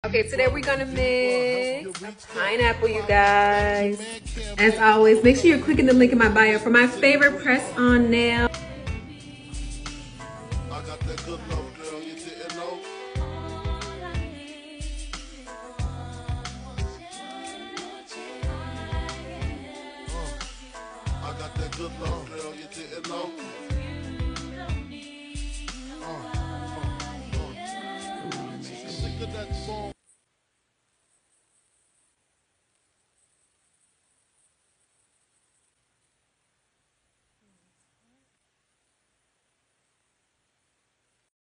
Okay, today we're gonna mix a pineapple, you guys. As always, make sure you're clicking the link in my bio for my favorite press-on nail. I got that good love, girl, you didn't know. I got that good love, girl, you didn't know.